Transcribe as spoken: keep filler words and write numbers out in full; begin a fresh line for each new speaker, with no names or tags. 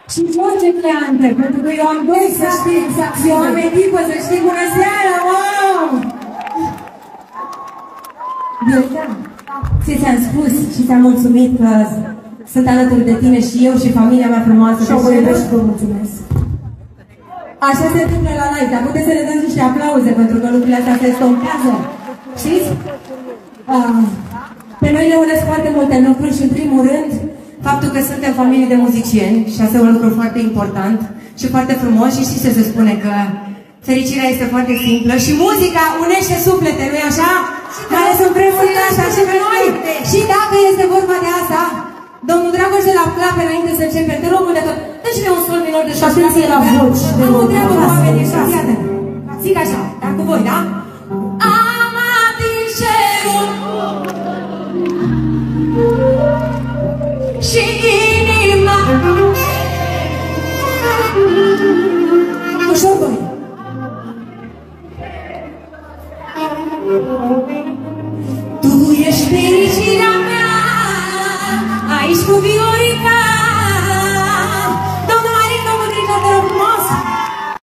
Și orice cleante, pentru că eu am doi să știi exact. Eu am echipă să știi. Bună seara, wow! Violeta, ți ți-am spus și ți-am mulțumit că sunt alături de tine și eu și familia mea frumoasă. Și vă iubesc și vă mulțumesc. Așa se întâmplă la live, dar puteți să le dați niște aplauze pentru că lucrurile astea se estompează. Știți? Uh, pe noi ne unesc foarte multe lucruri și în primul rând faptul că suntem familie de muzicieni și asta e un lucru foarte important și foarte frumos și știți ce se spune, că fericirea este foarte simplă și muzica unește suflete, nu-i așa? Care sunt vremurile astea și pe noi. Și dacă este vorba de asta, domnul Dragoș de la Clape, înainte să începem, te rog unde tot, dă-și-ne un sol minor de șase clape la voci. Am o treabă cu oamenii ăștia, iată. Zic așa, dar cu voi, da? Am atins cerul și